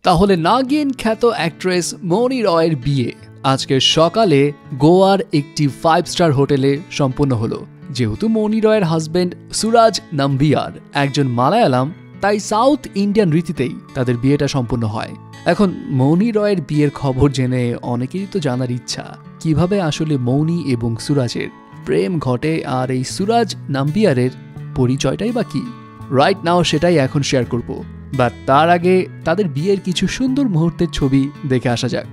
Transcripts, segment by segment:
তাহলে নাগিন খ্যাত অ্যাক্ট্রেস মৌনি রয়ের বিয়ে আজকে সকালে গোয়ার একটি 5 স্টার হোটেলে সম্পন্ন হলো। যেহেতু মৌনি রয়ের হাজবেন্ড সুরাজ নাম্বিয়ার একজন মালায়ালাম, তাই সাউথ ইন্ডিয়ান রীতিতেই তাদের বিয়েটা সম্পন্ন হয়। এখন মৌনি রয়ের বিয়ের খবর জেনে অনেকেরই তো জানার ইচ্ছা, কিভাবে আসলে মৌনি এবং সুরাজের প্রেম ঘটে, আর এই সুরাজ নাম্বিয়ারের পরিচয়টাই বা কি। রাইট নাও সেটাই এখন শেয়ার করব, বাট তার আগে তাদের বিয়ের কিছু সুন্দর মুহূর্তের ছবি দেখে আসা যাক।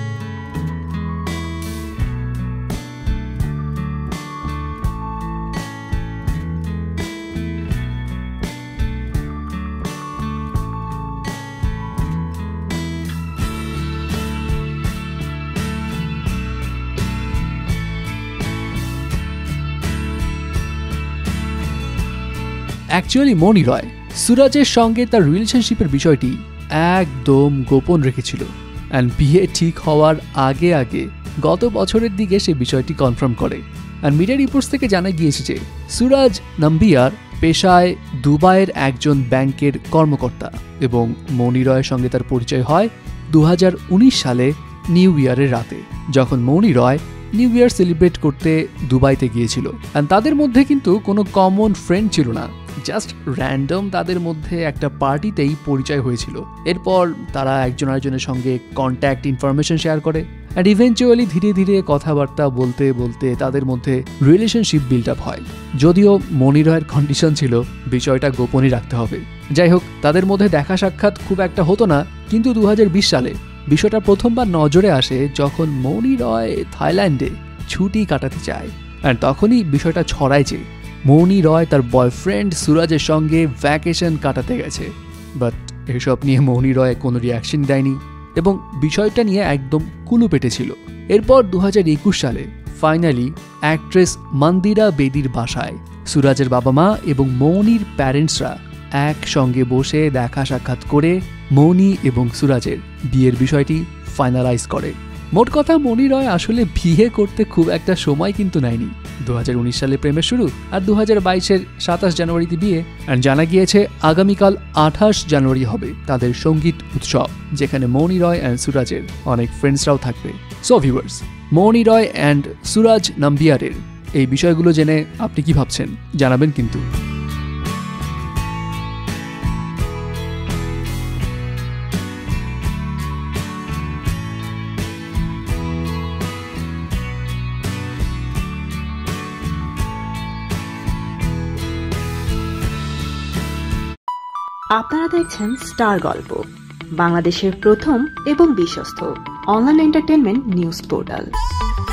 অ্যাকচুয়ালি মৌনি রয় সুরাজের সঙ্গে তার রিলেশনশিপের বিষয়টি একদম গোপন রেখেছিল, অ্যান্ড বিয়ে ঠিক হওয়ার আগে আগে গত বছরের দিকে সে বিষয়টি কনফার্ম করে। আর মিডিয়া রিপোর্টস থেকে জানা গিয়েছে যে সুরাজ নাম্বিয়ার পেশায় দুবাইয়ের একজন ব্যাংকের কর্মকর্তা, এবং মৌনি রয়ের সঙ্গে তার পরিচয় হয় 2019 সালে নিউ ইয়ারের রাতে, যখন মৌনি রয় নিউ ইয়ার সেলিব্রেট করতে দুবাইতে গিয়েছিল। অ্যান্ড তাদের মধ্যে কিন্তু কোনো কমন ফ্রেন্ড ছিল না, জাস্ট র্যান্ডম তাদের মধ্যে একটা পার্টিতেই পরিচয় হয়েছিল। এরপর তারা একজন আরেকজনের সঙ্গে কন্ট্যাক্ট ইনফরমেশন শেয়ার করে, অ্যান্ড ইভেনচুয়ালি ধীরে ধীরে কথাবার্তা বলতে বলতে তাদের মধ্যে রিলেশনশিপ বিল্ড আপ হয়। যদিও মৌনি রয়ের কন্ডিশন ছিল বিষয়টা গোপনই রাখতে হবে। যাই হোক, তাদের মধ্যে দেখা সাক্ষাৎ খুব একটা হতো না, কিন্তু 2020 সালে বিষয়টা প্রথমবার নজরে আসে যখন মৌনি রয় থাইল্যান্ডে ছুটি কাটাতে চায়। আর তখনই বিষয়টা ছড়ায় যে মৌনি রয় তার বয়ফ্রেন্ড সুরাজের সঙ্গে ভ্যাকেশন কাটাতে গেছে। বাট এসব নিয়ে মৌনি রয় কোনো রিয়াকশন দেয়নি এবং বিষয়টা নিয়ে একদম কুলু পেটেছিল। এরপর 2021 সালে ফাইনালি অ্যাক্ট্রেস মন্দিরা বেদির বাসায় সুরাজের বাবা মা এবং মৌনির প্যারেন্টসরা একসঙ্গে বসে দেখা সাক্ষাৎ করে মৌনি এবং সুরাজের বিয়ের বিষয়টি ফাইনালাইজ করে। মোট কথা, মৌনি রয় আসলে বিয়ে করতে খুব একটা সময় কিন্তু নেয়নি। 2019 সালে প্রেমের শুরু, আর 2022-এর 27 জানুয়ারিতে বিয়ে। আর জানা গিয়েছে আগামীকাল 28 জানুয়ারি হবে তাদের সঙ্গীত উৎসব, যেখানে মৌনি রয় অ্যান্ড সুরাজের অনেক ফ্রেন্ডসরাও থাকবে। So viewers, Mouni Roy and Suraj নাম্বিয়ারের এই বিষয়গুলো জেনে আপনি কি ভাবছেন জানাবেন কিন্তু। আপনারা দেখছেন স্টার গল্প, বাংলাদেশের প্রথম এবং বিশ্বস্ত অনলাইন এন্টারটেইনমেন্ট নিউজ পোর্টাল।